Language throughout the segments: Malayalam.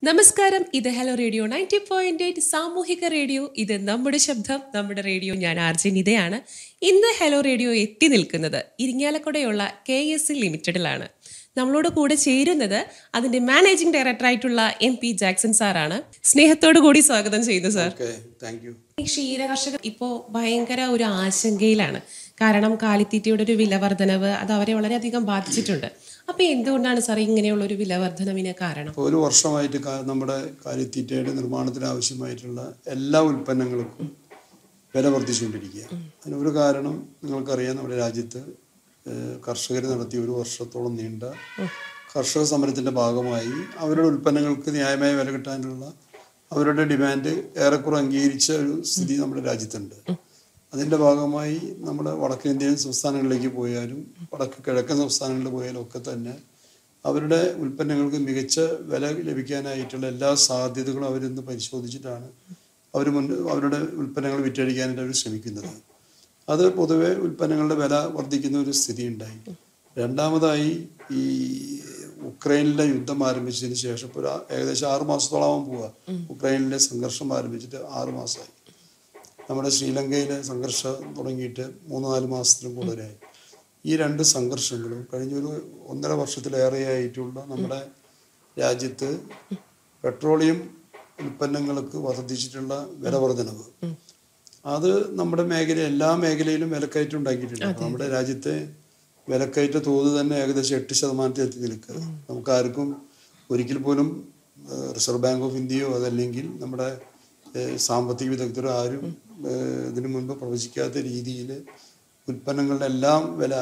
നമസ്കാരം, ഇത് ഹലോ റേഡിയോ 90.8 സാമൂഹിക റേഡിയോ. ഇത് നമ്മുടെ ശബ്ദം, നമ്മുടെ റേഡിയോ. ഞാൻ ആർജെ നിതയാണ്. ഇന്ന് ഹലോ റേഡിയോ എത്തി നിൽക്കുന്നത് ഇരിങ്ങാലക്കുടയുള്ള KSE ലിമിറ്റഡിലാണ്. നമ്മളോട് കൂടെ ചേരുന്നത് അതിന്റെ മാനേജിംഗ് ഡയറക്ടറായിട്ടുള്ള M.P ജാക്സൺ സാറാണ്. സ്നേഹത്തോടു കൂടി സ്വാഗതം ചെയ്യുന്നു സാർ. ഈ ക്ഷീരകർഷകർ ഇപ്പോൾ ഭയങ്കര ഒരു ആശങ്കയിലാണ്. കാരണം കാലിത്തീറ്റയുടെ ഒരു വില വർധനവ് അത് അവരെ വളരെയധികം ബാധിച്ചിട്ടുണ്ട്. അപ്പൊ എന്തുകൊണ്ടാണ് സാർ ഇങ്ങനെയുള്ള ഒരു വില വർധനവിന് കാരണം? ഒരു വർഷമായിട്ട് നമ്മുടെ കാലിത്തീറ്റയുടെ നിർമ്മാണത്തിന് ആവശ്യമായിട്ടുള്ള എല്ലാ ഉൽപ്പന്നങ്ങൾക്കും വില വർദ്ധിച്ചുകൊണ്ടിരിക്കുക. അതിനൊരു കാരണം നിങ്ങൾക്കറിയാം, നമ്മുടെ രാജ്യത്ത് കർഷകർ നടത്തിയ ഒരു വർഷത്തോളം നീണ്ട കർഷക സമരത്തിന്റെ ഭാഗമായി അവരുടെ ഉൽപ്പന്നങ്ങൾക്ക് ന്യായമായ വില കിട്ടാനുള്ള അവരുടെ ഡിമാൻഡ് ഏറെക്കുറെ അംഗീകരിച്ച ഒരു സ്ഥിതി നമ്മുടെ രാജ്യത്തുണ്ട്. അതിൻ്റെ ഭാഗമായി നമ്മുടെ വടക്കേന്ത്യൻ സംസ്ഥാനങ്ങളിലേക്ക് പോയാലും കിഴക്കൻ സംസ്ഥാനങ്ങളിൽ പോയാലും ഒക്കെ തന്നെ അവരുടെ ഉൽപ്പന്നങ്ങൾക്ക് മികച്ച വില ലഭിക്കാനായിട്ടുള്ള എല്ലാ സാധ്യതകളും അവരിന്ന് പരിശോധിച്ചിട്ടാണ് അവരുടെ ഉൽപ്പന്നങ്ങൾ വിറ്റഴിക്കാനായിട്ട് അവർ ശ്രമിക്കുന്നത്. അത് പൊതുവെ ഉൽപ്പന്നങ്ങളുടെ വില വർദ്ധിക്കുന്ന ഒരു സ്ഥിതി ഉണ്ടായി. രണ്ടാമതായി, ഈ ഉക്രൈനിലെ യുദ്ധം ആരംഭിച്ചതിന് ശേഷം ഇപ്പോൾ ഏകദേശം 6 മാസത്തോളം പോവുക. ഉക്രൈനിലെ സംഘർഷം ആരംഭിച്ചിട്ട് 6 മാസമായി. നമ്മുടെ ശ്രീലങ്കയിലെ സംഘർഷം തുടങ്ങിയിട്ട് 3-4 മാസത്തിനും കൂടുതലായി. ഈ 2 സംഘർഷങ്ങളും കഴിഞ്ഞൊരു 1.5 വർഷത്തിലേറെയായിട്ടുള്ള നമ്മുടെ രാജ്യത്ത് പെട്രോളിയം ഉൽപ്പന്നങ്ങൾക്ക് വർദ്ധിച്ചിട്ടുള്ള വില വർധനവ് അത് നമ്മുടെ എല്ലാ മേഖലയിലും വിലക്കയറ്റം ഉണ്ടാക്കിയിട്ടുണ്ട്. നമ്മുടെ രാജ്യത്തെ വിലക്കയറ്റ തോത് തന്നെ ഏകദേശം 8% എത്തി നിൽക്കുക. നമുക്കാർക്കും ഒരിക്കൽ പോലും റിസർവ് ബാങ്ക് ഓഫ് ഇന്ത്യയോ അതല്ലെങ്കിൽ നമ്മുടെ സാമ്പത്തിക വിദഗ്ധരോ ആരും ഇതിനു മുൻപ് പ്രവചിക്കാത്ത രീതിയിൽ ഉൽപ്പന്നങ്ങളുടെ എല്ലാം വില,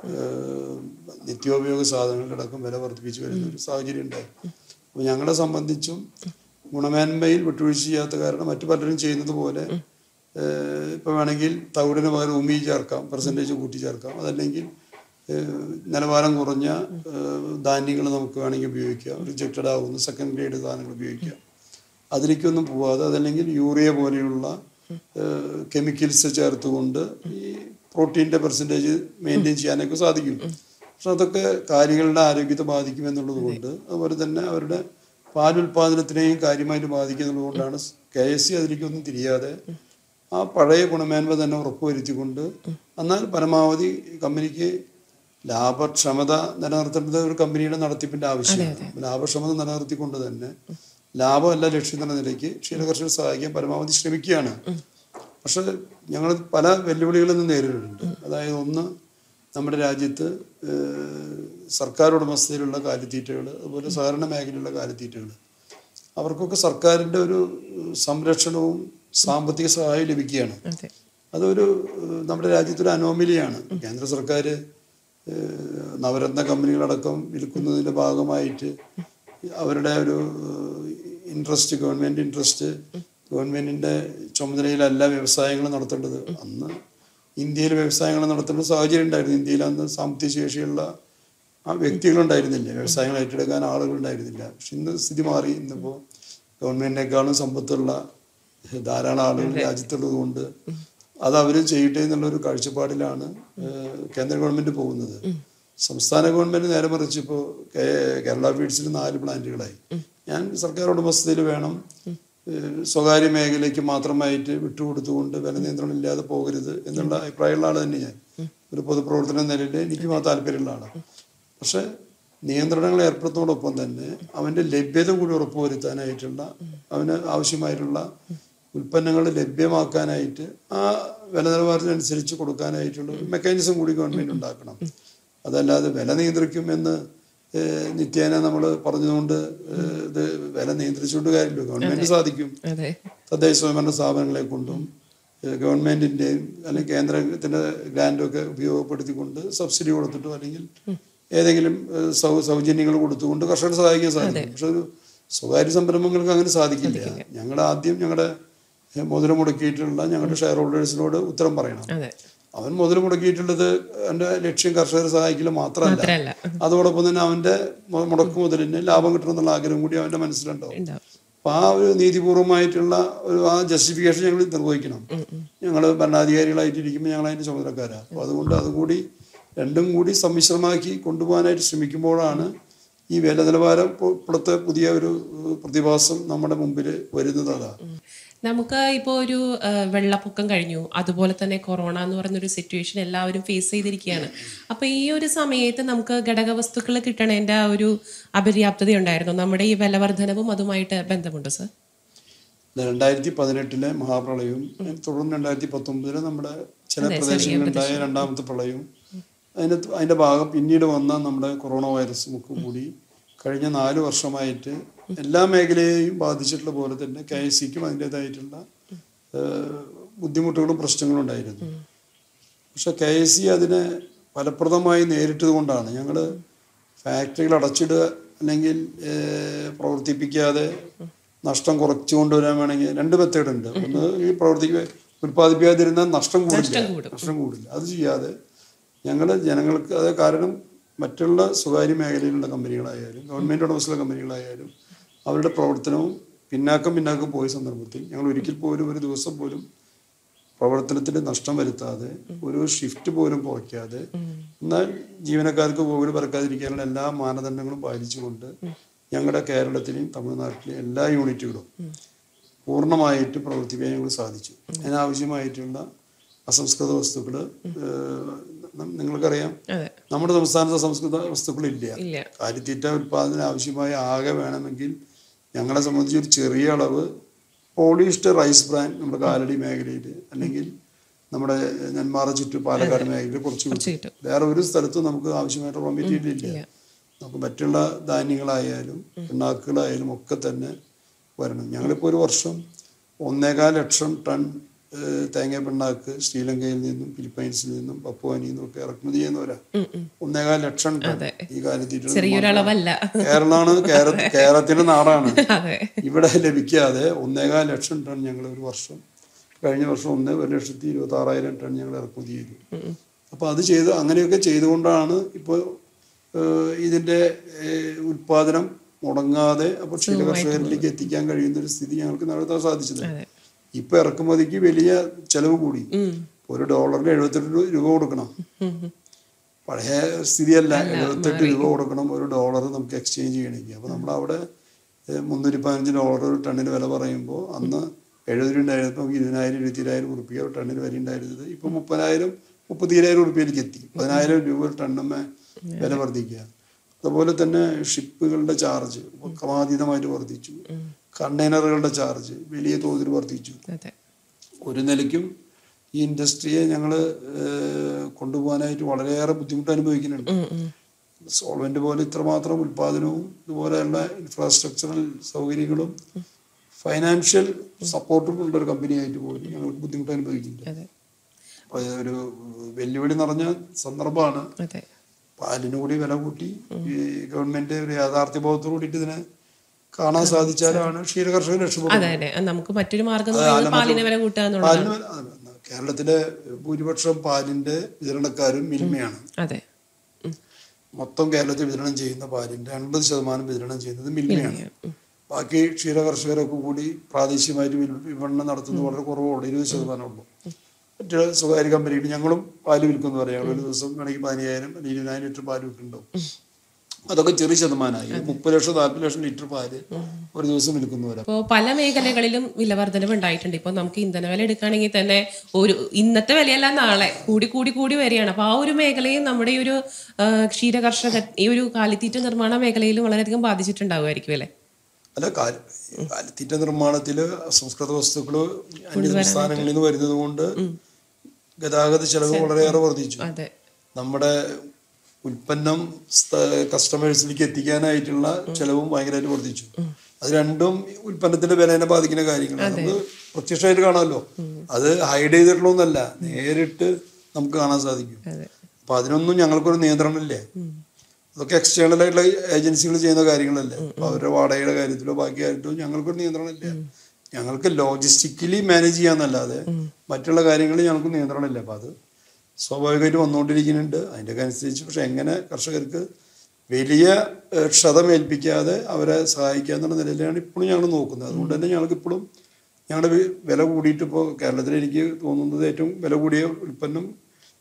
നിത്യോപയോഗ സാധനങ്ങളുടെ അടക്കം വില വർദ്ധിപ്പിച്ചു വരുന്ന ഒരു സാഹചര്യം ഉണ്ടായി. അപ്പോൾ ഞങ്ങളെ സംബന്ധിച്ചും ഗുണമേന്മയിൽ വിട്ടുവീഴ്ച ചെയ്യാത്ത കാരണം മറ്റു പലരും ചെയ്യുന്നത് പോലെ ഇപ്പം വേണമെങ്കിൽ തവിടിന് പകരം ഉമി ചേർക്കാം, പെർസെൻറ്റേജ് കൂട്ടി ചേർക്കാം, അതല്ലെങ്കിൽ നിലവാരം കുറഞ്ഞ ധാന്യങ്ങൾ നമുക്ക് വേണമെങ്കിൽ ഉപയോഗിക്കാം, റിജക്റ്റഡ് ആകുന്ന സെക്കൻഡ് ഗ്രേഡ് സാധനങ്ങൾ ഉപയോഗിക്കാം. അതിലേക്കൊന്നും പോവാതെ അതല്ലെങ്കിൽ യൂറിയ പോലെയുള്ള കെമിക്കൽസ് ചേർത്തുകൊണ്ട് ഈ പ്രോട്ടീൻ്റെ പെർസെൻറ്റേജ് മെയിൻറ്റെയിൻ ചെയ്യാനൊക്കെ സാധിക്കും. പക്ഷെ അതൊക്കെ കാര്യങ്ങളുടെ ആരോഗ്യത്തെ ബാധിക്കുമെന്നുള്ളത് കൊണ്ട്, അതുപോലെ തന്നെ അവരുടെ പാലുൽപാദനത്തിനെയും കാര്യമായിട്ട് ബാധിക്കുന്നുള്ളത് കൊണ്ടാണ് KSE അതിലേക്കൊന്നും തിരിയാതെ ആ പഴയ ഗുണമേന്മ തന്നെ ഉറപ്പുവരുത്തിക്കൊണ്ട് എന്നാൽ പരമാവധി കമ്പനിക്ക് ലാഭക്ഷമത നിലനിർത്തേണ്ടത് ഒരു കമ്പനിയുടെ നടത്തിപ്പിൻ്റെ ആവശ്യമാണ്. ലാഭക്ഷമത നിലനിർത്തിക്കൊണ്ട് തന്നെ ലാഭമല്ല ലക്ഷ്യം എന്ന നിലയ്ക്ക് ക്ഷീരകർഷകരെ സഹായിക്കാൻ പരമാവധി ശ്രമിക്കുകയാണ്. പക്ഷെ ഞങ്ങൾ പല വെല്ലുവിളികളൊന്നും നേരിടുന്നുണ്ട്. അതായത് ഒന്ന്, നമ്മുടെ രാജ്യത്ത് സർക്കാർ ഉടമസ്ഥതയിലുള്ള കാലിത്തീറ്റകൾ, അതുപോലെ സഹകരണ മേഖലയിലുള്ള കാലിത്തീറ്റകൾ, അവർക്കൊക്കെ സർക്കാരിൻ്റെ ഒരു സംരക്ഷണവും സാമ്പത്തിക സഹായം ലഭിക്കുകയാണ്. അതൊരു നമ്മുടെ രാജ്യത്തൊരു അനോമലിയാണ്. കേന്ദ്ര സർക്കാർ നവരത്ന കമ്പനികളടക്കം വിൽക്കുന്നതിൻ്റെ ഭാഗമായിട്ട് അവരുടെ ഒരു ഇൻട്രസ്റ്റ്, ഗവൺമെൻറ്റിൻ്റെ ചുമതലയിലല്ല വ്യവസായങ്ങൾ നടത്തേണ്ടത്. അന്ന് ഇന്ത്യയിൽ വ്യവസായങ്ങൾ നടത്തേണ്ട സാഹചര്യം ഉണ്ടായിരുന്നു. ഇന്ത്യയിൽ അന്ന് സാമ്പത്തിക ശേഷിയുള്ള ആ വ്യക്തികളുണ്ടായിരുന്നില്ല, വ്യവസായങ്ങൾ ഏറ്റെടുക്കാൻ ആളുകളുണ്ടായിരുന്നില്ല. പക്ഷെ ഇന്ന് സ്ഥിതി മാറി. ഇന്നിപ്പോൾ ഗവൺമെൻറ്റിനേക്കാളും സമ്പത്തുള്ള ധാരാളം ആളുകൾ രാജ്യത്തുള്ളത് കൊണ്ട് അത് അവർ ചെയ്യട്ടെ എന്നുള്ളൊരു കാഴ്ചപ്പാടിലാണ് കേന്ദ്ര ഗവൺമെൻറ് പോകുന്നത്. സംസ്ഥാന ഗവൺമെൻറ് നേരെ മറിച്ച് ഇപ്പോൾ കേരള ഫീഡ്സിൽ 4 പ്ലാന്റുകളായി. ഞാൻ സർക്കാർ ഉടമസ്ഥതയിൽ വേണം, സ്വകാര്യ മേഖലയ്ക്ക് മാത്രമായിട്ട് വിട്ടുകൊടുത്തുകൊണ്ട് വില നിയന്ത്രണം ഇല്ലാതെ പോകരുത് എന്നുള്ള അഭിപ്രായമുള്ള ആൾ തന്നെ ഞാൻ. ഒരു പൊതുപ്രവർത്തന നിലയിൽ എനിക്ക് മാത്രം താല്പര്യമുള്ള ആളാണ്. പക്ഷെ നിയന്ത്രണങ്ങൾ ഏർപ്പെടുത്തുന്നതോടൊപ്പം തന്നെ അവൻ്റെ ലഭ്യത കൂടി ഉറപ്പുവരുത്താനായിട്ടുള്ള, അവന് ആവശ്യമായിട്ടുള്ള ഉൽപ്പന്നങ്ങൾ ലഭ്യമാക്കാനായിട്ട് ആ വില നിലവാരത്തിനനുസരിച്ച് കൊടുക്കാനായിട്ടുള്ള ഒരു മെക്കാനിസം കൂടി ഗവൺമെൻറ് ഉണ്ടാക്കണം. അതല്ലാതെ വില നിയന്ത്രിക്കുമെന്ന് നിത്യേന നമ്മൾ പറഞ്ഞതുകൊണ്ട് ഇത് വില നിയന്ത്രിച്ചുകൊണ്ട് കാര്യമില്ല. ഗവൺമെൻറ് സാധിക്കും. തദ്ദേശ സ്വയംഭരണ സ്ഥാപനങ്ങളെ കൊണ്ടും ഗവൺമെൻറ്റിൻ്റെയും അല്ലെങ്കിൽ കേന്ദ്രത്തിൻ്റെ ഗ്രാൻഡൊക്കെ ഉപയോഗപ്പെടുത്തിക്കൊണ്ട് സബ്സിഡി കൊടുത്തിട്ടോ അല്ലെങ്കിൽ ഏതെങ്കിലും സൗജന്യങ്ങൾ കൊടുത്തുകൊണ്ട് കർഷകരെ സഹായിക്കാൻ സാധിക്കും. പക്ഷെ ഒരു സ്വകാര്യ സംരംഭങ്ങൾക്ക് അങ്ങനെ സാധിക്കില്ല. ആദ്യം ഞങ്ങളുടെ മുതൽ മുടക്കിയിട്ടുള്ള ഞങ്ങളുടെ ഷെയർ ഹോൾഡേഴ്സിനോട് ഉത്തരം പറയണം. അവൻ മുതൽ മുടക്കിയിട്ടുള്ളത് അവൻ്റെ ലക്ഷ്യം കർഷകരെ സഹായിക്കൽ മാത്രമല്ല, അതോടൊപ്പം തന്നെ അവൻ്റെ മുടക്ക് മുതലിന് ലാഭം കിട്ടണം എന്നുള്ള ആഗ്രഹം കൂടി അവൻ്റെ മനസ്സിലുണ്ടാവും. അപ്പം ആ ഒരു നീതിപൂർവമായിട്ടുള്ള ആ ജസ്റ്റിഫിക്കേഷൻ ഞങ്ങൾ നിർവഹിക്കണം. ഞങ്ങൾ ഭരണാധികാരികളായിട്ടിരിക്കുമ്പോൾ ഞങ്ങൾ അതിൻ്റെ ചുമതലക്കാരാണ്. അപ്പോൾ അതുകൊണ്ട് അതുകൂടി രണ്ടും കൂടി സമ്മിശ്രമാക്കി കൊണ്ടുപോകാനായിട്ട് ശ്രമിക്കുമ്പോഴാണ് ഈ വില നിലവാരം ഇപ്പോഴത്തെ പുതിയ ഒരു പ്രതിഭാസം നമ്മുടെ മുമ്പിൽ വരുന്നത് അതാണ്. നമുക്ക് ഇപ്പോൾ ഒരു വെള്ളപ്പൊക്കം കഴിഞ്ഞു, അതുപോലെ തന്നെ കൊറോണ എന്ന് പറഞ്ഞൊരു സിറ്റുവേഷൻ എല്ലാവരും ഫേസ് ചെയ്തിരിക്കുകയാണ്. അപ്പോൾ ഈ ഒരു സമയത്ത് നമുക്ക് ഘടകവസ്തുക്കൾ കിട്ടണതിൻ്റെ ആ ഒരു അപര്യാപ്തത ഉണ്ടായിരുന്നു. നമ്മുടെ ഈ വിലവർദ്ധനവും അതുമായിട്ട് ബന്ധമുണ്ടോ സർ? 2018 മഹാപ്രളയവും തുടർന്ന് 2019 നമ്മുടെ ചില പ്രദേശങ്ങളിലുണ്ടായ രണ്ടാമത്തെ പ്രളയവും അതിൻ്റെ ഭാഗം പിന്നീട് വന്ന നമ്മുടെ കൊറോണ വൈറസും ഒക്കെ കൂടി കഴിഞ്ഞ 4 വർഷമായിട്ട് എല്ലാ മേഖലയെയും ബാധിച്ചിട്ടുള്ള പോലെ തന്നെ KSEക്കും അതിൻ്റെതായിട്ടുള്ള ബുദ്ധിമുട്ടുകളും പ്രശ്നങ്ങളും ഉണ്ടായിരുന്നു. പക്ഷെ KSE അതിനെ ഫലപ്രദമായി നേരിട്ടത് കൊണ്ടാണ് ഞങ്ങൾ ഫാക്ടറികൾ അടച്ചിടുക അല്ലെങ്കിൽ പ്രവർത്തിപ്പിക്കാതെ നഷ്ടം കുറച്ചു കൊണ്ടുവരാൻ വേണമെങ്കിൽ 2 മെത്തേഡ് ഉണ്ട്. ഒന്ന്, ഈ ഉൽപ്പാദിപ്പിക്കാതിരുന്നാൽ നഷ്ടം കൂടില്ല. അത് ചെയ്യാതെ ഞങ്ങൾ ജനങ്ങൾക്ക്, അത് കാരണം മറ്റുള്ള സ്വകാര്യ മേഖലയിലുള്ള കമ്പനികളായാലും ഗവൺമെൻറ് ഉടമസ്ഥല കമ്പനികളായാലും അവരുടെ പ്രവർത്തനവും പിന്നാക്കം പോയ സന്ദർഭത്തിൽ ഞങ്ങൾ ഒരിക്കൽ പോലും ഒരു ദിവസം പോലും പ്രവർത്തനത്തിന് നഷ്ടം വരുത്താതെ, ഒരു ഷിഫ്റ്റ് പോലും കുറയ്ക്കാതെ, എന്നാൽ ജീവനക്കാർക്ക് പോലും പറക്കാതിരിക്കാനുള്ള എല്ലാ മാനദണ്ഡങ്ങളും പാലിച്ചുകൊണ്ട് ഞങ്ങളുടെ കേരളത്തിലെയും തമിഴ്നാട്ടിലെയും എല്ലാ യൂണിറ്റുകളും പൂർണ്ണമായിട്ട് പ്രവർത്തിക്കാൻ ഞങ്ങൾ സാധിച്ചു. അതിനാവശ്യമായിട്ടുള്ള അസംസ്കൃത വസ്തുക്കൾ നിങ്ങൾക്കറിയാം, നമ്മുടെ സംസ്ഥാനത്ത് അസംസ്കൃത വസ്തുക്കളില്ല. കാലിത്തീറ്റ ഉൽപ്പാദനത്തിന് ആവശ്യമായ ആകെ വേണമെങ്കിൽ ഞങ്ങളെ സംബന്ധിച്ച് ഒരു ചെറിയ അളവ് പോളിസ്റ്റർ റൈസ് ബ്രാൻ നമ്മുടെ കാലടി മേഖലയിൽ അല്ലെങ്കിൽ നമ്മുടെ നെന്മാറ ചുറ്റു പാലക്കാട് മേഖലയിൽ കുറച്ച് കിട്ടും. വേറെ ഒരു സ്ഥലത്തും നമുക്ക് ആവശ്യമായിട്ട് റോ മെറ്റീരിയൽ ഇല്ല. നമുക്ക് മറ്റുള്ള ധാന്യങ്ങളായാലും പിണ്ണാക്കുകളായാലും ഒക്കെ തന്നെ വരണം. ഞങ്ങളിപ്പോൾ ഒരു വർഷം 1.25 ലക്ഷം ടൺ തേങ്ങ പിണ്ണാക്ക് ശ്രീലങ്കയിൽ നിന്നും ഫിലിപ്പൈൻസിൽ നിന്നും പപ്പുവാനിയിൽ നിന്നും ഒക്കെ ഇറക്കുമതി ചെയ്യുന്നവരാ. 1.25 ലക്ഷം ടൺ ഈ കാലത്തീറ്റ കേരളമാണ്, കേരളത്തിന്റെ നാടാണ്. ഇവിടെ ലഭിക്കാതെ 1.25 ലക്ഷം ടൺ ഞങ്ങൾ ഒരു വർഷം, കഴിഞ്ഞ വർഷം 1,26,000 ടൺ ഞങ്ങൾ ഇറക്കുമതി ചെയ്തു. അപ്പൊ അത് അങ്ങനെയൊക്കെ ചെയ്തുകൊണ്ടാണ് ഇപ്പോൾ ഇതിന്റെ ഉൽപാദനം മുടങ്ങാതെ അപ്പോൾ ക്ഷീരകർഷകരിലേക്ക് എത്തിക്കാൻ കഴിയുന്ന ഒരു സ്ഥിതി ഞങ്ങൾക്ക് നടത്താൻ സാധിച്ചത്. ഇപ്പൊ ഇറക്കുമതിക്ക് വലിയ ചെലവ് കൂടി. ഒരു ഡോളറിന് 78 രൂപ കൊടുക്കണം. പഴയ സ്ഥിതിയല്ല, 78 രൂപ കൊടുക്കണം ഒരു ഡോളർ നമുക്ക് എക്സ്ചേഞ്ച് ചെയ്യണമെങ്കിൽ. അപ്പൊ നമ്മളവിടെ $315 ഒരു ടണ്ണിന് വില പറയുമ്പോൾ അന്ന് 70 രൂപ ഉണ്ടായിരുന്നപ്പോൾ നമുക്ക് 20,000 22,000 ഉറുപ്പിക ഒരു ടണ്ണിന് വില ഉണ്ടായിരുന്നത് ഇപ്പൊ 30,000 32,000 ഉറുപ്പികയിലേക്ക് എത്തി. 10,000 രൂപ ഒരു ടണ്ണമ്മ വില വർദ്ധിക്കുക. അതുപോലെ തന്നെ ഷിപ്പുകളുടെ ചാർജ് ക്രമാതീതമായിട്ട് വർദ്ധിച്ചു. കണ്ടെയ്നറുകളുടെ ചാർജ് വലിയ തോതിൽ വർദ്ധിച്ചു. ഒരു നിലയ്ക്കും ഈ ഇൻഡസ്ട്രിയെ ഞങ്ങൾ കൊണ്ടുപോകാനായിട്ട് വളരെയേറെ ബുദ്ധിമുട്ട് അനുഭവിക്കുന്നുണ്ട്. സോൾവെന്റ് പോലെ ഇത്രമാത്രം ഉൽപാദനവും ഇതുപോലെയുള്ള ഇൻഫ്രാസ്ട്രക്ചറൽ സൗകര്യങ്ങളും ഫൈനാൻഷ്യൽ സപ്പോർട്ടും ഉള്ള ഒരു കമ്പനിയായിട്ട് പോലും ഞങ്ങൾക്ക് ബുദ്ധിമുട്ട് അനുഭവിക്കുന്നുണ്ട്. അപ്പൊ ഒരു വെല്ലുവിളി നിറഞ്ഞ സന്ദർഭമാണ്. പാലിന് കൂടി വില കൂട്ടി ഗവൺമെന്റ് ഒരു യാഥാർത്ഥ്യ ബോധത്തോട് കൂടിയിട്ട് ഇതിനെ കാണാൻ സാധിച്ചാലാണ് ക്ഷീരകർഷകർ രക്ഷപ്പെടുന്നത്. കേരളത്തിലെ ഭൂരിപക്ഷം പാലിന്റെ വിതരണക്കാരും മിൽമയാണ്. മൊത്തം കേരളത്തിൽ വിതരണം ചെയ്യുന്ന പാലിന്റെ 80% വിതരണം ചെയ്യുന്നത് മിൽമയാണ്. ബാക്കി ക്ഷീരകർഷകരൊക്കെ കൂടി പ്രാദേശികമായിട്ട് വിപണനം നടത്തുന്നത് വളരെ കുറവുള്ളൂ, 20% ഉള്ളൂ. മറ്റ് സ്വകാര്യ കമ്പനികൾ ഞങ്ങളും പാല് വിൽക്കുന്നു പറയാം. ഒരു ദിവസം വേണമെങ്കിൽ 10,000 അല്ലെങ്കിൽ 20,000 ലിറ്റർ പാല് വിൽക്കുന്നുണ്ടാവും. അതൊക്കെ ചെറിയ ശതമാനമായി. 30 ലക്ഷം 40 ലക്ഷം ലിറ്റർ പാല് ഒരു ദിവസം വിൽക്കുന്നവരാ. ഇപ്പോൾ പല മേഖലകളിലും വിലവർദ്ധനവ് ഉണ്ടായിട്ടുണ്ട്. ഇപ്പോൾ നമുക്ക് ഇന്ധന വില എടുക്കുകയാണെങ്കിൽ തന്നെ ഒരു ഇന്നത്തെ വിലയല്ല നാളെ കൂടി വരികയാണ്. അപ്പോൾ ആ ഒരു മേഖലയും നമ്മുടെ ഈ ഒരു ക്ഷീരകർഷക ഈ ഒരു കാലിത്തീറ്റ നിർമ്മാണ മേഖലയിലും വളരെയധികം ബാധിച്ചിട്ടുണ്ടാവുമായിരിക്കും അല്ലേ? അല്ല, കാലിത്തീറ്റ നിർമ്മാണത്തിൽ സംസ്കൃത വസ്തുക്കൾ അന്യ സംസ്ഥാനങ്ങളിൽ നിന്ന് വരുന്നത് കൊണ്ട് ഗതാഗത ചെലവ് വളരെയേറെ വർദ്ധിച്ചു. നമ്മുടെ ഉൽപ്പന്നം കസ്റ്റമേഴ്സിലേക്ക് എത്തിക്കാനായിട്ടുള്ള ചെലവും ഭയങ്കരമായിട്ട് വർദ്ധിച്ചു. അത് രണ്ടും ഉൽപ്പന്നത്തിന്റെ വിലനെ ബാധിക്കുന്ന കാര്യങ്ങളാണ്. നമുക്ക് പ്രത്യക്ഷമായിട്ട് കാണാമല്ലോ. അത് ഹൈഡ് ചെയ്തിട്ടുള്ളതൊന്നല്ല, നേരിട്ട് നമുക്ക് കാണാൻ സാധിക്കും. അപ്പൊ അതിനൊന്നും ഞങ്ങൾക്കൊരു നിയന്ത്രണമില്ലേ. അതൊക്കെ എക്സ്റ്റേണൽ ആയിട്ടുള്ള ഏജൻസികൾ ചെയ്യുന്ന കാര്യങ്ങളല്ലേ. അപ്പൊ അവരുടെ വാടകയുടെ കാര്യത്തിലോ ബാക്കി കാര്യത്തിലോ ഞങ്ങൾക്കൊരു നിയന്ത്രണമില്ല. ഞങ്ങൾക്ക് ലോജിസ്റ്റിക്കലി മാനേജ് ചെയ്യാന്നല്ലാതെ മറ്റുള്ള കാര്യങ്ങളിൽ ഞങ്ങൾക്ക് നിയന്ത്രണമില്ല. അപ്പൊ അത് സ്വാഭാവികമായിട്ട് വന്നുകൊണ്ടിരിക്കുന്നുണ്ട്. അതിൻ്റെ അനുസരിച്ച് പക്ഷെ എങ്ങനെ കർഷകർക്ക് വലിയ ക്ഷതമേൽപ്പിക്കാതെ അവരെ സഹായിക്കുക എന്നുള്ള നിലയിലാണ് ഇപ്പോഴും ഞങ്ങൾ നോക്കുന്നത്. അതുകൊണ്ട് തന്നെ ഞങ്ങൾക്ക് ഇപ്പോഴും ഞങ്ങളുടെ വില കൂടിയിട്ട് ഇപ്പോൾ കേരളത്തിൽ എനിക്ക് തോന്നുന്നത് ഏറ്റവും വില കൂടിയ ഉൽപ്പന്നം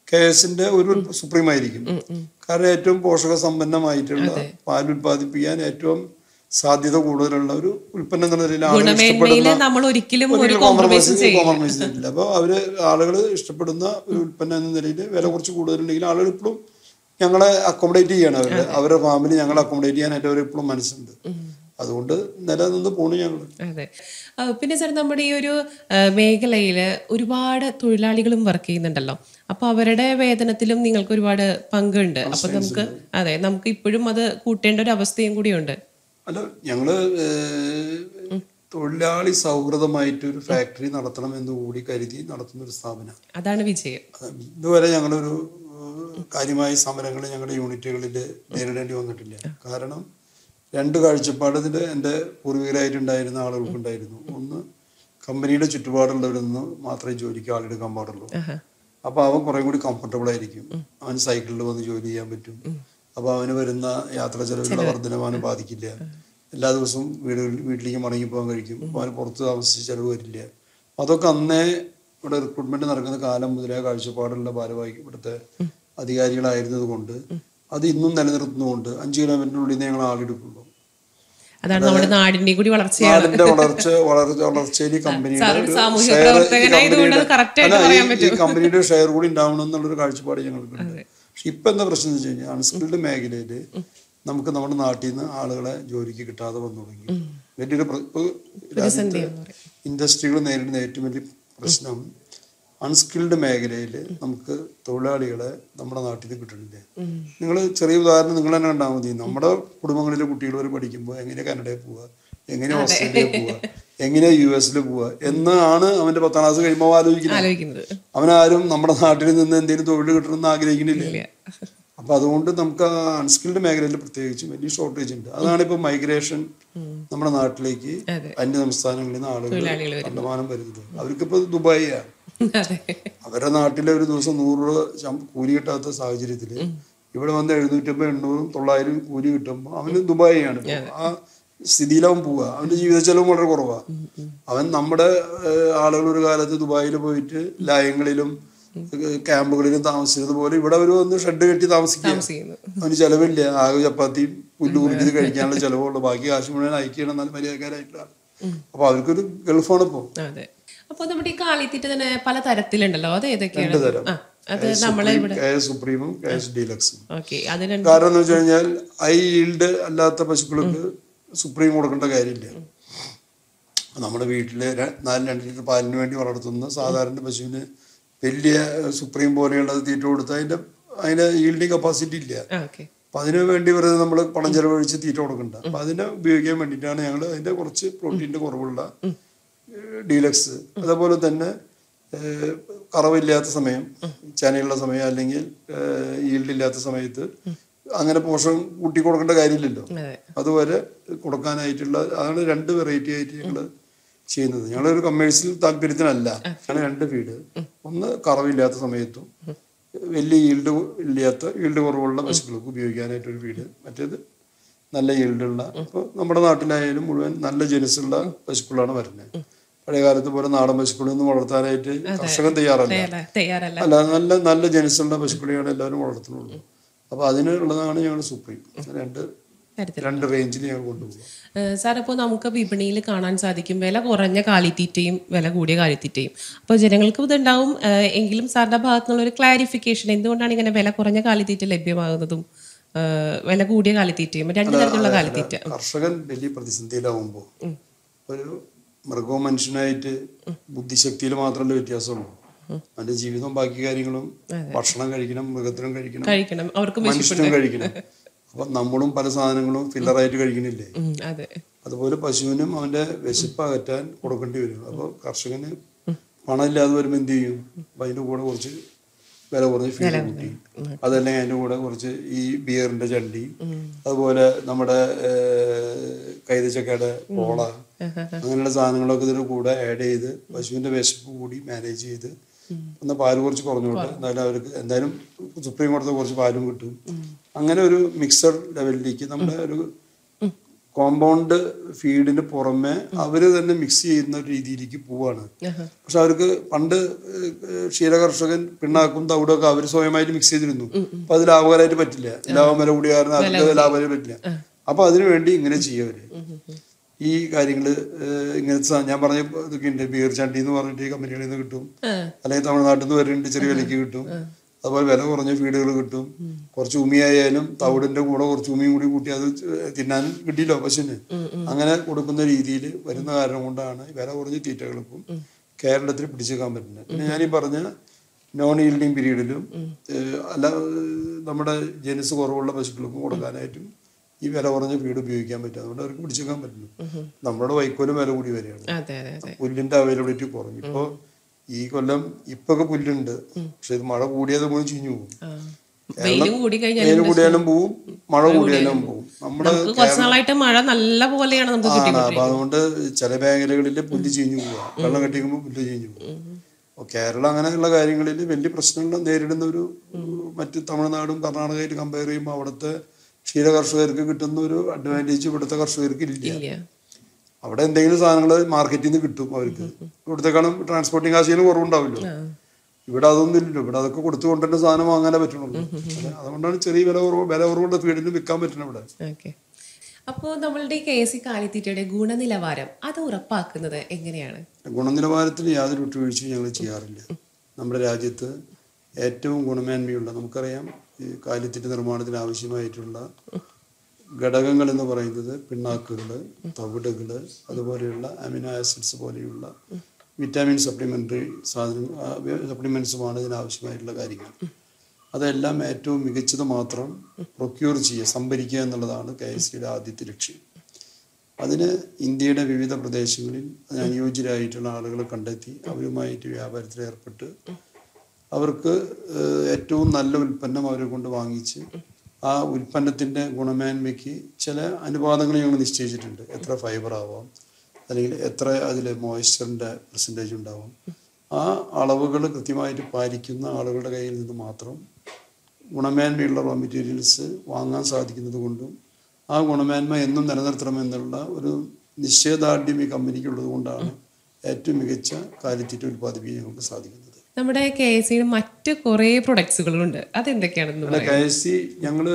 KSന്റെ ഒരു സുപ്രീം ആയിരിക്കും. കാരണം ഏറ്റവും പോഷക സമ്പന്നമായിട്ടുള്ള പാൽ ഉൽപ്പാദിപ്പിക്കാൻ ഏറ്റവും സാധ്യത കൂടുതലുള്ള ഒരു ഉൽപ്പന്നം എന്ന നിലയിൽ ആളുകൾ ഇഷ്ടപ്പെടുന്ന കോംപ്രമൈസ് ചെയ്യില്ല. അപ്പോൾ ആളുകൾ ഇഷ്ടപ്പെടുന്ന ഒരു ഉൽപ്പന്നം എന്ന നിലയിൽ വില കുറച്ച് കൂടുതലുണ്ടെങ്കിൽ ആളുകൾ ഇപ്പോഴും ഞങ്ങളെ അക്കോമഡേറ്റ് ചെയ്യാണ്. അവരുടെ ഫാമിലി ഞങ്ങളെ അക്കോമഡേറ്റ് ചെയ്യാനായിട്ട് അവർ ഇപ്പോഴും മനസ്സുണ്ട്. അതുകൊണ്ട് നിലനിന്ന് പോണു ഞങ്ങൾ. അതെ. പിന്നെ സാർ, നമ്മുടെ ഈ ഒരു മേഖലയിൽ ഒരുപാട് തൊഴിലാളികളും വർക്ക് ചെയ്യുന്നുണ്ടല്ലോ. അപ്പൊ അവരുടെ വേതനത്തിലും നിങ്ങൾക്ക് ഒരുപാട് പങ്കുണ്ട്. അപ്പൊ നമുക്ക് ഇപ്പോഴും അത് കൂട്ടേണ്ട ഒരു അവസ്ഥയും കൂടിയുണ്ട്. അല്ല, ഞങ്ങള് തൊഴിലാളി സൗഹൃദമായിട്ട് ഒരു ഫാക്ടറി നടത്തണം എന്ന് കൂടി കരുതി നടത്തുന്ന ഒരു സ്ഥാപനം. അതാണ് വിജയം. ഇതുവരെ ഞങ്ങളൊരു കാര്യമായ സമരങ്ങൾ ഞങ്ങളുടെ യൂണിറ്റുകളിൽ നേരിടേണ്ടി വന്നിട്ടില്ല. കാരണം രണ്ട് കാഴ്ചപ്പാട് എൻ്റെ പൂർവികരായിട്ടുണ്ടായിരുന്ന ആളുകൾക്കുണ്ടായിരുന്നു. ഒന്ന്, കമ്പനിയുടെ ചുറ്റുപാടുള്ളവരൊന്ന് മാത്രമേ ജോലിക്ക് ആളെടുക്കാൻ പാടുള്ളൂ. അപ്പൊ അവൻ കുറെ കൂടി കംഫർട്ടബിൾ ആയിരിക്കും. അവൻ സൈക്കിളിൽ വന്ന് ജോലി ചെയ്യാൻ പറ്റും. അപ്പൊ അവന് വരുന്ന യാത്രാ ചെലവിലുള്ള വർധനവ് അവന് ബാധിക്കില്ല. എല്ലാ ദിവസവും വീട്ടിലേക്ക് മടങ്ങിപ്പോകാൻ കഴിക്കും. അപ്പൊ അവന് പുറത്ത് താമസിച്ച് ചെലവ് വരില്ല. അതൊക്കെ അന്നേ ഇവിടെ റിക്രൂട്ട്മെന്റ് നടക്കുന്ന കാലം മുതലേ കാഴ്ചപ്പാടുള്ള ഭാരവാഹി ഇവിടുത്തെ അധികാരികളായിരുന്നത് കൊണ്ട് അത് ഇന്നും നിലനിർത്തുന്നതുകൊണ്ട് 5 കിലോമീറ്ററിനുള്ളിൽ ഞങ്ങൾ ആളെടുക്കുള്ളൂ. നാടിന്റെ വളർച്ചയിൽ കമ്പനിയുടെ ഷെയർ കൂടി ഉണ്ടാവണം എന്നുള്ളൊരു കാഴ്ചപ്പാട് ഞങ്ങൾക്കുണ്ട്. പക്ഷെ ഇപ്പൊ എന്താ പ്രശ്നം എന്ന് വെച്ച് കഴിഞ്ഞാൽ അൺസ്കിൽഡ് മേഖലയില് നമുക്ക് നമ്മുടെ നാട്ടിൽ നിന്ന് ആളുകളെ ജോലിക്ക് കിട്ടാതെ വന്നു തുടങ്ങി. വലിയൊരു ഇൻഡസ്ട്രികൾ നേരിടുന്ന ഏറ്റവും വലിയ പ്രശ്നം അൺസ്കിൽഡ് മേഖലയിൽ നമുക്ക് തൊഴിലാളികളെ നമ്മുടെ നാട്ടിൽ നിന്ന് കിട്ടണില്ല. നിങ്ങൾ ചെറിയ ഉദാഹരണം നിങ്ങൾ തന്നെ കണ്ടാൽ മതി. നമ്മുടെ കുടുംബങ്ങളിലെ കുട്ടികൾ വരെ പഠിക്കുമ്പോൾ എങ്ങനെ കാനഡയിൽ പോവുക, എങ്ങനെ ഓസ്ട്രേലിയയിൽ പോവുക, എങ്ങനെ US പോവുക എന്നാണ് അവന്റെ 10ാം ക്ലാസ് കഴിയുമ്പോൾ ആലോചിക്കുന്നത്. അവനാരും നമ്മുടെ നാട്ടിൽ നിന്ന് എന്തെങ്കിലും തൊഴിൽ കിട്ടണമെന്ന് ആഗ്രഹിക്കുന്നില്ല. അപ്പൊ അതുകൊണ്ട് നമുക്ക് അൺസ്കിൽഡ് മേഖലയിൽ പ്രത്യേകിച്ചും വലിയ ഷോർട്ടേജ് ഉണ്ട്. അതാണ് ഇപ്പൊ മൈഗ്രേഷൻ നമ്മുടെ നാട്ടിലേക്ക് അന്യ സംസ്ഥാനങ്ങളിൽ നിന്ന് ആളുകൾ കണ്ടമാനം വരുന്നത്. അവർക്കിപ്പോ ദുബായിയാണ്. അവരുടെ നാട്ടിലെ ഒരു ദിവസം 100 രൂപ കൂലി കിട്ടാത്ത സാഹചര്യത്തില് ഇവിടെ വന്ന് 750, 800, 900 കൂലി കിട്ടുമ്പോൾ അവന് ദുബായിയാണ്. ആ സ്ഥിതിയിലാവും പോവുക. അവന്റെ ജീവിത ചെലവും വളരെ കുറവാണ്. അവൻ നമ്മുടെ ആളുകൾ ഒരു കാലത്ത് ദുബായിൽ പോയിട്ട് ലയങ്ങളിലും ക്യാമ്പുകളിലും താമസിച്ചതുപോലെ ഇവിടെ അവർ വന്ന് ഷെഡ് കെട്ടി താമസിക്കുക. അവന് ചെലവില്ല. ആകെ ചപ്പാത്തിയും പുല്ല് കുറിച്ചത് കഴിക്കാനുള്ള ചെലവുള്ളൂ. ബാക്കി കാശ് മുഴുവൻ അയക്കണം. എന്നാലും മര്യാദക്കാരായിട്ടാണ്. അപ്പൊ അവർക്കൊരു ഗൾഫാണ് ഇപ്പോ. അപ്പൊ നമ്മുടെ ഈ കാലിത്തീറ്റ തന്നെ പല തരത്തിലുണ്ടല്ലോ. അത് ഏതൊക്കെയാണ്? 2 തരം. സുപ്രീമും KS ഡീലക്സും. കാരണം എന്ന് വെച്ച് കഴിഞ്ഞാൽ ഹൈ ഈൽഡ് അല്ലാത്ത പശുക്കൾക്ക് സുപ്രീം കൊടുക്കേണ്ട കാര്യമില്ല. നമ്മുടെ വീട്ടില് 4 ലിറ്റർ പാലിന് വേണ്ടി വളർത്തുന്ന സാധാരണ പശുവിന് വലിയ സുപ്രീം പോലെയുള്ളത് തീറ്റ കൊടുത്താൽ അതിന്റെ ഈൽഡിങ് കപ്പാസിറ്റി ഇല്ല. അപ്പൊ അതിനു വേണ്ടി വെറുതെ നമ്മൾ പണം ചെലവഴിച്ച് തീറ്റ കൊടുക്കണ്ട. അപ്പൊ അതിനെ ഉപയോഗിക്കാൻ വേണ്ടിയിട്ടാണ് ഞങ്ങൾ അതിന്റെ കുറച്ച് പ്രോട്ടീന്റെ കുറവുള്ള ഡീലക്സ്. അതേപോലെ തന്നെ കറവില്ലാത്ത സമയം, ചനയുള്ള സമയം അല്ലെങ്കിൽ ഈൽഡ് ഇല്ലാത്ത സമയത്ത് അങ്ങനെ പോഷകം കൂട്ടി കൊടുക്കേണ്ട കാര്യമില്ലല്ലോ. അതുവരെ കൊടുക്കാനായിട്ടുള്ള അതാണ് 2 വെറൈറ്റി ആയിട്ട് ഞങ്ങൾ ചെയ്യുന്നത്. ഞങ്ങളൊരു കമേഴ്സ്യൽ താല്പര്യത്തിനല്ല. ഞങ്ങൾ 2 ഫീഡ്. ഒന്ന് കറവില്ലാത്ത സമയത്തും വലിയ ഈൽഡ് കുറവുള്ള പശുക്കൾക്ക് ഉപയോഗിക്കാനായിട്ടൊരു ഫീഡ്. മറ്റേത് നല്ല ഈൽഡുള്ള, ഇപ്പോൾ നമ്മുടെ നാട്ടിലായാലും മുഴുവൻ നല്ല ജനുസുള്ള പശുക്കളാണ് വരുന്നത്. പഴയ കാലത്ത് പോലെ നാടൻ പശുക്കളൊന്നും വളർത്താനായിട്ട് കർഷകൻ തയ്യാറല്ല. അല്ല, നല്ല ജനുസുള്ള പശുക്കളെയാണ് എല്ലാവരും വളർത്തുന്നുള്ളൂ. അപ്പൊ അതിനുള്ളതാണ് ഞങ്ങൾ സുപ്രീം. 2 റേഞ്ചിൽ ഞങ്ങൾ കൊണ്ടുപോകും. സാർ, ഇപ്പോൾ നമുക്ക് വിപണിയിൽ കാണാൻ സാധിക്കും വില കുറഞ്ഞ കാലിത്തീറ്റയും വില കൂടിയ കാലിത്തീറ്റയും. അപ്പോൾ ജനങ്ങൾക്ക് ഇതുണ്ടാവും. എങ്കിലും സാറിന്റെ ഭാഗത്തു നിന്നുള്ള ഒരു ക്ലാരിഫിക്കേഷൻ, എന്തുകൊണ്ടാണ് ഇങ്ങനെ വില കുറഞ്ഞ കാലിത്തീറ്റ ലഭ്യമാകുന്നതും വില കൂടിയ കാലിത്തീറ്റയും 2 തരത്തിലുള്ള കാലിത്തീറ്റ? കർഷകൻ വലിയ പ്രതിസന്ധിയിലാവുമ്പോൾ ഒരു മൃഗവും മനുഷ്യനായിട്ട് ബുദ്ധിശക്തിയിൽ മാത്രമല്ല വ്യത്യാസമുള്ളൂ. അവന്റെ ജീവിതവും ബാക്കി കാര്യങ്ങളും ഭക്ഷണം കഴിക്കണം, മൃഗത്തിനും കഴിക്കണം, മനുഷ്യനും കഴിക്കണം. അപ്പൊ നമ്മളും പല സാധനങ്ങളും ഫില്ലറായിട്ട് കഴിക്കണില്ലേ? അതുപോലെ പശുവിനും അവന്റെ വിശപ്പ് അകറ്റാൻ കൊടുക്കേണ്ടി വരും. അപ്പൊ കർഷകന് പണം ഇല്ലാതെ വരുമ്പോൾ എന്ത് ചെയ്യും? അപ്പൊ അതിന്റെ കൂടെ കുറച്ച് വില കുറഞ്ഞ് ഫീഡ് കൂട്ടി, അതല്ലെങ്കിൽ അതിന്റെ കൂടെ കുറച്ച് ഈ ബിയറിന്റെ ചണ്ടി, അതുപോലെ നമ്മുടെ കൈതച്ചക്കയുടെ പോള, അങ്ങനെയുള്ള സാധനങ്ങളൊക്കെ ഇതിന് കൂടെ ആഡ് ചെയ്ത് പശുവിന്റെ വിശപ്പ് കൂടി മാനേജ് ചെയ്ത് എന്നാൽ പാല് കുറച്ച് കുറഞ്ഞോട്ടെ, എന്നാലും അവർക്ക് എന്തായാലും സുപ്രീം കോടതി കുറച്ച് പാലും കിട്ടും. അങ്ങനെ ഒരു മിക്സഡ് ലെവലിലേക്ക് നമ്മുടെ ഒരു കോമ്പൗണ്ട് ഫീഡിന് പുറമെ അവര് തന്നെ മിക്സ് ചെയ്യുന്ന രീതിയിലേക്ക് പോവാണ്. പക്ഷെ അവർക്ക് പണ്ട് ക്ഷീരകർഷകൻ പിണ്ണാക്കും തവിടൊക്കെ അവർ സ്വയമായിട്ട് മിക്സ് ചെയ്തിരുന്നു. അപ്പൊ അത് ലാഭകരമായിട്ട് പറ്റില്ല, ലാഭം വില കൂടിയ കാരണം അതിന്റെ ലാഭകരം പറ്റില്ല. അപ്പൊ അതിനു വേണ്ടി ഇങ്ങനെ ചെയ്യവര് ഈ കാര്യങ്ങള് ഇങ്ങനത്തെ ഞാൻ പറഞ്ഞ ഇതൊക്കെ ഉണ്ട്. ബീർ ചണ്ടി എന്ന് പറഞ്ഞിട്ട് ഈ കമ്പനികളിൽ നിന്ന് കിട്ടും, അല്ലെങ്കിൽ തമിഴ്നാട്ടിൽ നിന്ന് വരുന്നുണ്ട്, ചെറിയ വിലക്ക് കിട്ടും. അതുപോലെ വില കുറഞ്ഞ ഫീഡുകൾ കിട്ടും. കുറച്ച് ഉമിയായാലും തവിടിന്റെ കൂടെ കുറച്ച് ഉമിയും കൂടി കൂട്ടി അത് തിന്നാൻ കിട്ടിയില്ലോ പശുവിന്. അങ്ങനെ കൊടുക്കുന്ന രീതിയിൽ വരുന്ന കാരണം കൊണ്ടാണ് വില കുറഞ്ഞ തീറ്റകൾക്കും കേരളത്തിൽ പിടിച്ചേക്കാൻ പറ്റുന്നത്. പിന്നെ ഞാനീ പറഞ്ഞ നോൺ ഈൽഡിങ് പീരീഡിലും അല്ല നമ്മുടെ ജനുസ് കുറവുള്ള പശുക്കൾക്കും കൊടുക്കാനായിട്ടും ഈ വില കുറഞ്ഞ ഫീഡ് ഉപയോഗിക്കാൻ പറ്റും. അതുകൊണ്ട് അവർക്ക് പിടിച്ചേക്കാൻ പറ്റുന്നു. നമ്മുടെ വൈക്കോലും വില കൂടി വരികയാണ്, പുല്ലിന്റെ അവൈലബിലിറ്റി കുറഞ്ഞു. ഇപ്പൊ ഈ കൊല്ലം ഇപ്പൊക്കെ പുല്ലുണ്ട്, പക്ഷെ ഇത് മഴ കൂടിയത് പോലും ചീഞ്ഞു പോകും. വെയിൽ കൂടിയാലും പോവും, മഴ കൂടിയാലും പോവും. നമ്മുടെ മഴ നല്ല പോലെയാണ്. അപ്പൊ അതുകൊണ്ട് ചില മേഖലകളിൽ പുല്ല് ചീഞ്ഞു പോവുക, വെള്ളം കെട്ടിക്കുമ്പോൾ പുല്ല് ചീഞ്ഞു പോകും. അപ്പൊ കേരളം അങ്ങനെയുള്ള കാര്യങ്ങളിൽ വലിയ പ്രശ്നങ്ങൾ നേരിടുന്ന ഒരു മറ്റ് തമിഴ്നാടും കർണാടകയായിട്ട് കമ്പയർ ചെയ്യുമ്പോൾ അവിടുത്തെ ക്ഷീര കർഷകർക്ക് കിട്ടുന്ന ഒരു അഡ്വാൻറ്റേജ് ഇവിടുത്തെ കർഷകർക്ക് ഇല്ല. അവിടെ എന്തെങ്കിലും സാധനങ്ങൾ മാർക്കറ്റിൽ നിന്ന് കിട്ടും അവർക്ക്, ഇവിടുത്തെക്കാളും ട്രാൻസ്പോർട്ടിങ് കാശിന് കുറവുണ്ടാവില്ലോ. ഇവിടെ അതൊന്നും ഇല്ലല്ലോ. ഇവിടെ അതൊക്കെ കൊടുത്തു കൊണ്ടുവരുന്ന സാധനം വാങ്ങാനേ പറ്റുള്ളൂ. അതുകൊണ്ടാണ് ചെറിയ വില കുറവുള്ള ഫീഡിന് വിൽക്കാൻ പറ്റുന്നത് ഇവിടെ. അപ്പോൾ നമ്മളുടെ KSE കാലിത്തീറ്റയുടെ ഗുണനിലവാരം അത് ഉറപ്പാക്കുന്നത് എങ്ങനെയാണ്? ഗുണനിലവാരത്തിൽ യാതൊരു വിട്ടുവീഴ്ചയും ഞങ്ങൾ ചെയ്യാറില്ല. നമ്മുടെ രാജ്യത്ത് ഏറ്റവും ഗുണമേന്മയുള്ള, നമുക്കറിയാം ഈ കാലിത്തീറ്റ നിർമ്മാണത്തിന് ആവശ്യമായിട്ടുള്ള ഘടകങ്ങൾ എന്ന് പറയുന്നത് പിണ്ണാക്കുകള്, തവിടുകള്, അതുപോലെയുള്ള അമിനോ ആസിഡ്സ് പോലെയുള്ള വിറ്റാമിൻ സപ്ലിമെന്റ്സുമാണ് ഇതിനാവശ്യമായിട്ടുള്ള കാര്യങ്ങൾ. അതെല്ലാം ഏറ്റവും മികച്ചത് മാത്രം പ്രൊക്യൂർ ചെയ്യുക, സംഭരിക്കുക എന്നുള്ളതാണ് KSEയുടെ ആദ്യത്തെ ലക്ഷ്യം. അതിന് ഇന്ത്യയുടെ വിവിധ പ്രദേശങ്ങളിൽ അനുയോജ്യരായിട്ടുള്ള ആളുകളെ കണ്ടെത്തി അവരുമായിട്ട് വ്യാപാരത്തിൽ ഏർപ്പെട്ട് അവർക്ക് ഏറ്റവും നല്ല ഉൽപ്പന്നം അവരെ കൊണ്ട് വാങ്ങിച്ച് ആ ഉൽപ്പന്നത്തിൻ്റെ ഗുണമേന്മയ്ക്ക് ചില അനുപാതങ്ങൾ ഞങ്ങൾ നിശ്ചയിച്ചിട്ടുണ്ട്. എത്ര ഫൈബർ ആവാം, അല്ലെങ്കിൽ എത്ര അതിൽ മോയ്സ്ചറിൻ്റെ പെർസെൻറ്റേജ് ഉണ്ടാവും. ആ അളവുകൾ കൃത്യമായിട്ട് പാലിക്കുന്ന ആളുകളുടെ കയ്യിൽ നിന്ന് മാത്രം ഗുണമേന്മയുള്ള റോ മെറ്റീരിയൽസ് വാങ്ങാൻ സാധിക്കുന്നത് കൊണ്ടും ആ ഗുണമേന്മ എന്നും നിലനിർത്തണമെന്നുള്ള ഒരു നിശ്ചയദാർഢ്യം ഈ കമ്പനിക്കുള്ളത് കൊണ്ടാണ് ഏറ്റവും മികച്ച കാലിത്തീറ്റ ഉൽപ്പാദിപ്പിക്കാൻ ഞങ്ങൾക്ക് സാധിക്കുന്നത്. നമ്മുടെ KSEയുടെ മറ്റ് കുറേ പ്രൊഡക്ട്സുകളുണ്ട്, അതെന്തൊക്കെയാണെന്ന് KSE ഞങ്ങൾ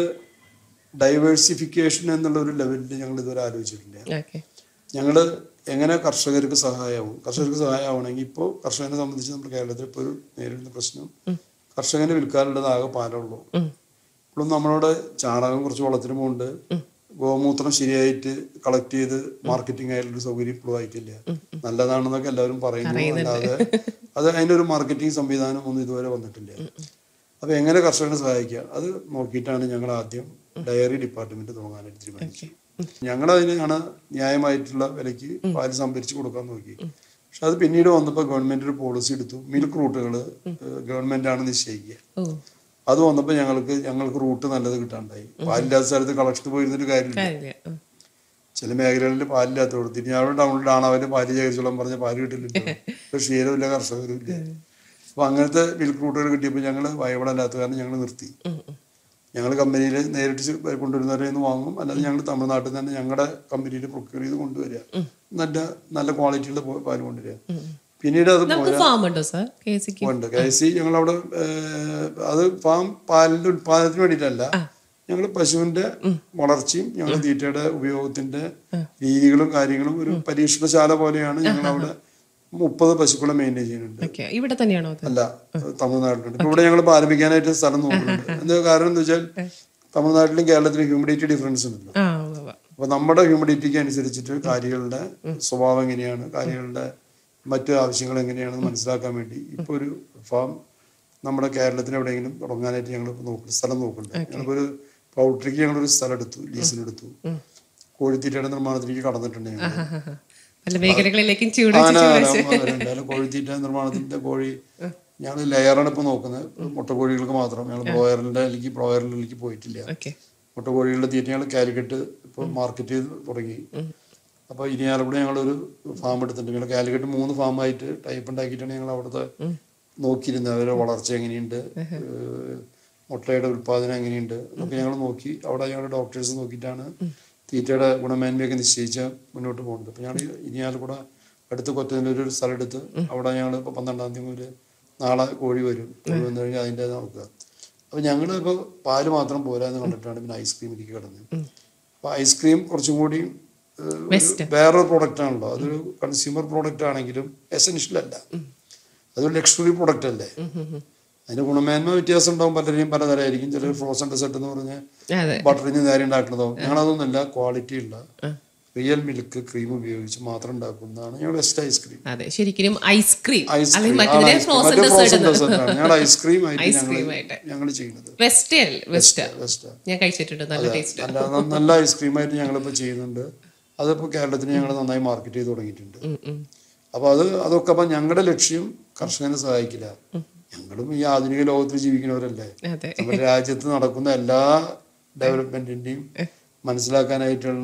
ഡൈവേഴ്സിഫിക്കേഷൻ എന്നുള്ള ഒരു ലെവലിൽ ഞങ്ങൾ ഇതുവരെ ആലോചിച്ചിട്ടില്ല. ഞങ്ങൾ എങ്ങനെ കർഷകർക്ക് സഹായമാവണമെങ്കിൽ ഇപ്പോൾ കർഷകനെ സംബന്ധിച്ച് നമ്മുടെ കേരളത്തിൽ ഇപ്പോൾ ഒരു നേരിടുന്ന പ്രശ്നം, കർഷകന് വിൽക്കാനുള്ളത് ആകെ പാലുള്ളൂ. ഇപ്പോഴും നമ്മളോട് ചാണകം കുറച്ച് വെള്ളത്തിന് പോകുന്നുണ്ട്, ഗോമൂത്രം ശരിയായിട്ട് കളക്ട് ചെയ്ത് മാർക്കറ്റിംഗ് ആയിട്ടുള്ള സൗകര്യം ഇപ്പോഴും ആയിട്ടില്ല. നല്ലതാണെന്നൊക്കെ എല്ലാവരും പറയുന്നു, അല്ലാതെ അത് അതിൻ്റെ ഒരു മാർക്കറ്റിംഗ് സംവിധാനം ഒന്നും ഇതുവരെ വന്നിട്ടില്ല. അപ്പൊ എങ്ങനെ കർഷകനെ സഹായിക്കുക അത് നോക്കിയിട്ടാണ് ഞങ്ങൾ ആദ്യം ഡയറി ഡിപ്പാർട്ട്മെന്റ് തുടങ്ങാനായിട്ട് തീരുമാനിച്ചത്. ഞങ്ങൾ അതിനാണ് ന്യായമായിട്ടുള്ള വിലയ്ക്ക് പാല് സംഭരിച്ച് കൊടുക്കാൻ നോക്കി. പക്ഷെ അത് പിന്നീട് വന്നപ്പോൾ ഗവൺമെന്റ് ഒരു പോളിസി എടുത്തു, മിൽക്ക് റൂട്ടുകൾ ഗവൺമെന്റ് ആണ് നിശ്ചയിക്കുക. അത് വന്നപ്പോൾ ഞങ്ങൾക്ക് റൂട്ട് നല്ലത് കിട്ടാണ്ടായി. പാലില്ലാത്ത സ്ഥലത്ത് കളക്ഷൻ പോയിരുന്നൊരു കാര്യമില്ല. ചില മേഖലകളിൽ പാലില്ലാത്തവർ തിരിഞ്ഞാലും ടൗണിലാണ് അവര് പാല് ശേഖരിച്ചോളം പറഞ്ഞ പാല് കിട്ടില്ല, ക്ഷീരമില്ല, കർഷകരും ഇല്ല. അപ്പൊ അങ്ങനത്തെ മിൽക്ക് റൂട്ടുകൾ കിട്ടിയപ്പോൾ ഞങ്ങൾ വയബിളല്ലാത്ത കാരണം ഞങ്ങൾ നിർത്തി. ഞങ്ങൾ കമ്പനിയിൽ നേരിട്ട് കൊണ്ടുവരുന്നവരെ നിന്ന് വാങ്ങും, അല്ലാതെ ഞങ്ങൾ തമിഴ്നാട്ടിൽ തന്നെ ഞങ്ങളുടെ കമ്പനിയിൽ പ്രൊക്യൂർ ചെയ്ത് കൊണ്ടുവരിക, നല്ല ക്വാളിറ്റിയുള്ള പാല് കൊണ്ടുവരിക. പിന്നീട് അത് ഉണ്ട് KSE ഞങ്ങളവിടെ. അത് പാലിന്റെ ഉത്പാദനത്തിന് വേണ്ടിയിട്ടല്ല, ഞങ്ങൾ പശുവിന്റെ വളർച്ചയും ഞങ്ങൾ തീറ്റയുടെ ഉപയോഗത്തിന്റെ രീതികളും കാര്യങ്ങളും ഒരു പരീക്ഷണശാല പോലെയാണ്. ഞങ്ങൾ അവിടെ 30 പശുക്കളെ മെയിൻറ്റെയിൻ ചെയ്യുന്നുണ്ട്. ഇവിടെ തന്നെയാണോ? അല്ല, തമിഴ്നാട്ടിലുണ്ട്. ഇപ്പൊ ഇവിടെ ഞങ്ങൾ പാലിപ്പിക്കാനായിട്ട് സ്ഥലം നോക്കുന്നുണ്ട്. എന്താ കാരണം എന്ന് വെച്ചാൽ തമിഴ്നാട്ടിലും കേരളത്തിലും ഹ്യൂമിഡിറ്റി ഡിഫറൻസ് ഉണ്ടല്ലോ. അപ്പൊ നമ്മുടെ ഹ്യൂമിഡിറ്റിക്ക് അനുസരിച്ചിട്ട് കാര്യങ്ങളുടെ സ്വഭാവം എങ്ങനെയാണ്, കാര്യങ്ങളുടെ മറ്റു ആവശ്യങ്ങൾ എങ്ങനെയാണെന്ന് മനസ്സിലാക്കാൻ വേണ്ടി ഇപ്പൊ ഒരു ഫാം നമ്മുടെ കേരളത്തിൽ എവിടെയെങ്കിലും തുടങ്ങാനായിട്ട് ഞങ്ങൾ സ്ഥലം നോക്കുന്നുണ്ട്. ഞങ്ങൾക്കൊരു പൗൾട്രിക്ക് ഞങ്ങളൊരു സ്ഥലം എടുത്തു, ലീസിനെടുത്തു. കോഴിത്തീറ്റയുടെ നിർമ്മാണത്തിലേക്ക് കടന്നിട്ടുണ്ട് ഞങ്ങൾ. കോഴിത്തീറ്റ നിർമ്മാണത്തിന്റെ കോഴി ഞങ്ങൾ ലെയറാണ് ഇപ്പൊ നോക്കുന്നത്. മുട്ടക്കോഴികൾക്ക് മാത്രം. ഞങ്ങൾ ബ്രോയറിലേക്ക് പോയിട്ടില്ല. മുട്ടക്കോഴികളുടെ തീറ്റ ഞങ്ങൾ കാലിക്കറ്റ് ഇപ്പോൾ മാർക്കറ്റ് ചെയ്ത് തുടങ്ങി. അപ്പോൾ ഇനി ആലപ്പുഴ ഞങ്ങളൊരു ഫാം എടുത്തിട്ടുണ്ട്. ഞങ്ങൾ കാലിക്കറ്റ് 3 ഫാമായിട്ട് ടൈപ്പ് ഉണ്ടാക്കിയിട്ടാണ് ഞങ്ങൾ അവിടുത്തെ നോക്കിയിരുന്നത്. അവരുടെ വളർച്ച എങ്ങനെയുണ്ട്, മുട്ടയുടെ ഉൽപ്പാദനം എങ്ങനെയുണ്ട് എന്നൊക്കെ ഞങ്ങൾ നോക്കി. അവിടെ ഞങ്ങൾ ഡോക്ടേഴ്സ് നോക്കിയിട്ടാണ് തീറ്റയുടെ ഗുണമേന്മയൊക്കെ നിശ്ചയിച്ച് മുന്നോട്ട് പോകുന്നുണ്ട്. ഇപ്പം ഞങ്ങൾ ഇരിങ്ങാലക്കുട അടുത്ത് കൊറ്റനല്ലൂർ ഒരു സ്ഥലം എടുത്ത് അവിടെ ഞങ്ങൾ ഇപ്പോൾ 12-ാം തീയതി മുതൽ നാളെ കോഴി വരും. കോഴി വന്നു കഴിഞ്ഞാൽ അതിൻ്റെ നോക്കുക. അപ്പോൾ ഞങ്ങൾ ഇപ്പോൾ പാല് മാത്രം പോരാന്ന് കണ്ടിട്ടാണ് പിന്നെ ഐസ്ക്രീമിലേക്ക് കിടന്നത്. അപ്പോൾ ഐസ്ക്രീം കുറച്ചും കൂടി വേറൊരു പ്രോഡക്റ്റ് ആണല്ലോ. അതൊരു കൺസ്യൂമർ പ്രോഡക്റ്റ് ആണെങ്കിലും എസെൻഷ്യൽ അല്ല, അതൊരു ലക്ഷറി പ്രോഡക്റ്റ് അല്ലേ. അതിന്റെ ഗുണമേന്മ വ്യത്യാസം ഉണ്ടാവും, പലരെയും പലതരമായിരിക്കും. ചിലർ ഫ്രോസൺ ഡെസേർട്ട് എന്ന് പറഞ്ഞ് ബട്ടറിന് നേരെ ഉണ്ടാക്കുന്നതോ, ഞങ്ങളതൊന്നുമല്ല, ക്വാളിറ്റി ഉള്ള റിയൽ മിൽക്ക് ക്രീം ഉപയോഗിച്ച് മാത്രം ഉണ്ടാക്കുന്നതാണ് ഞങ്ങൾ ബെസ്റ്റ് ഐസ്ക്രീം. ശരിക്കും ഐസ്ക്രീം ഞങ്ങൾ ഐസ്ക്രീം ആയിട്ട് ഞങ്ങൾ ചെയ്യുന്നത് നല്ല ഐസ്ക്രീം ആയിട്ട് ഞങ്ങളിപ്പോൾ ചെയ്യുന്നുണ്ട്. അതിപ്പോൾ കേരളത്തിന് ഞങ്ങൾ നന്നായി മാർക്കറ്റ് ചെയ്ത് തുടങ്ങിയിട്ടുണ്ട്. അപ്പോൾ അതൊക്കെ അപ്പം ഞങ്ങളുടെ ലക്ഷ്യം കർഷകനെ സഹായിക്കില്ല. ഞങ്ങളും ഈ ആധുനിക ലോകത്തിൽ ജീവിക്കുന്നവരല്ലേ. നമ്മുടെ രാജ്യത്ത് നടക്കുന്ന എല്ലാ ഡെവലപ്മെന്റിന്റെയും മനസ്സിലാക്കാനായിട്ടുള്ള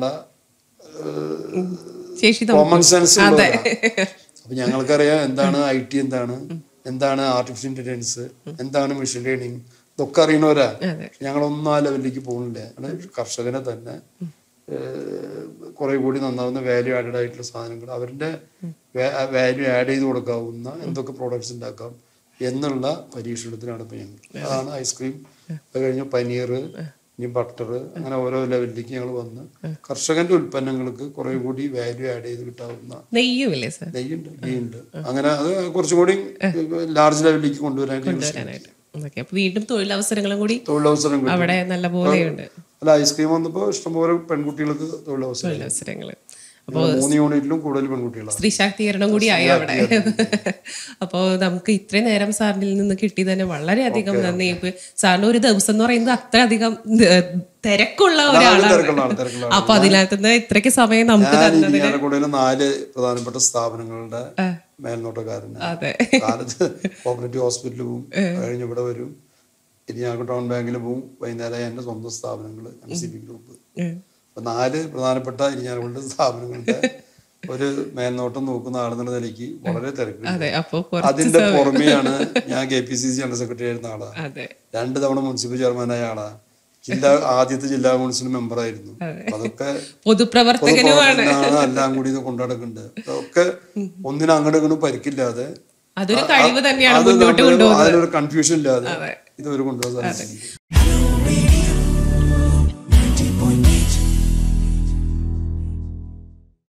കോമൺ സെൻസ് ഉള്ളതാണ്. അപ്പൊ ഞങ്ങൾക്കറിയാം എന്താണ് IT, എന്താണ് ആർട്ടിഫിഷ്യൽ ഇന്റലിജൻസ്, എന്താണ് മെഷീൻ ലേണിംഗ്, ഇതൊക്കെ അറിയണവരാ. ഞങ്ങളൊന്നും ആ ലെവലിലേക്ക് പോകുന്നില്ല. കർഷകനെ തന്നെ കുറെ കൂടി നന്നാവുന്ന വാല്യൂ ആഡഡ് ആയിട്ടുള്ള സാധനങ്ങൾ, അവരുടെ വാല്യൂ ആഡ് ചെയ്ത് കൊടുക്കാവുന്ന എന്തൊക്കെ പ്രോഡക്ട്സ് ഉണ്ടാക്കാം എന്നുള്ള പരീക്ഷണത്തിനാണ് ഇപ്പൊ ഞങ്ങൾ. അതാണ് ഐസ്ക്രീം, അത് കഴിഞ്ഞ പനീർ, ഇനി ബട്ടർ, അങ്ങനെ ഓരോ ലെവലിലേക്ക് ഞങ്ങൾ വന്ന് കർഷകന്റെ ഉൽപ്പന്നങ്ങൾക്ക് കുറെ കൂടി വാല്യൂ ആഡ് ചെയ്ത് കിട്ടാവുന്ന നെയ്യുണ്ട്, ഗീയുണ്ട്, അങ്ങനെ അത് കുറച്ചും കൂടി ലാർജ് ലെവലിലേക്ക് കൊണ്ടുവരാനായിട്ട് വീണ്ടും തൊഴിലവസരങ്ങളും കൂടി അവിടെ നല്ല പോലെയുണ്ട്. അല്ല, ഐസ്ക്രീം വന്നപ്പോ ഇഷ്ടംപോലെ പെൺകുട്ടികൾക്ക് തൊഴിലവസരങ്ങൾ. 3 യൂണിറ്റിലും കൂടുതൽ പെൺകുട്ടികളാണ്. സ്ത്രീ ശാക്തീകരണം കൂടിയായി അവിടെ. അപ്പോൾ നമുക്ക് ഇത്രയും നേരം സാറിനിൽ നിന്ന് കിട്ടി തന്നെ വളരെയധികം നന്ദി. സാറിന് ഒരു ദിവസം എന്ന് പറയുന്നത് അത്ര അധികം തിരക്കുള്ള ഒരാളാണ്. അപ്പൊ അതിനകത്ത് ഇത്രയ്ക്ക് സമയം നമുക്ക് തന്നതിന് 4 പ്രധാനപ്പെട്ട സ്ഥാപനങ്ങളുടെ മേൽനോട്ടക്കാരന് കാലത്ത് കോപ്പറേറ്റീവ് ഹോസ്പിറ്റലിൽ പോവും, കഴിഞ്ഞ് ഇവിടെ വരും, ഇരിങ്ങാലക്കുട ടൗൺ ബാങ്കിൽ പോവും, വൈകുന്നേരം എൻ്റെ സ്വന്തം സ്ഥാപനങ്ങൾ MCP ഗ്രൂപ്പ്. 4 പ്രധാനപ്പെട്ട ഇരിങ്ങാലക്കുട സ്ഥാപനങ്ങളുടെ ഒരു മേൽനോട്ടം നോക്കുന്ന ആളെന്നുള്ള നിലയ്ക്ക് വളരെ തിരക്കുണ്ട്. അതിന്റെ പുറമെയാണ് ഞാൻ KPCC ജനറൽ സെക്രട്ടറി ആയിരുന്ന ആളാ, 2 തവണ മുനിസിപ്പൽ ചെയർമാനായ ആളാ, ആദ്യത്തെ ജില്ലാ കൗൺസിൽ മെമ്പർ ആയിരുന്നു. അതൊക്കെ പൊതുപ്രവർത്തകനാണ്. എല്ലാം കൂടി ഇത് കൊണ്ടുനടക്കുന്നുണ്ട്. അതൊക്കെ ഒന്നിനും അങ്ങോട്ടും ഇങ്ങോട്ടും പരിക്കില്ലാതെ, അതിലൊരു കൺഫ്യൂഷൻ ഇല്ലാതെ ഇത് ഒരു കൊണ്ടുപോകാൻ സാധിക്കും.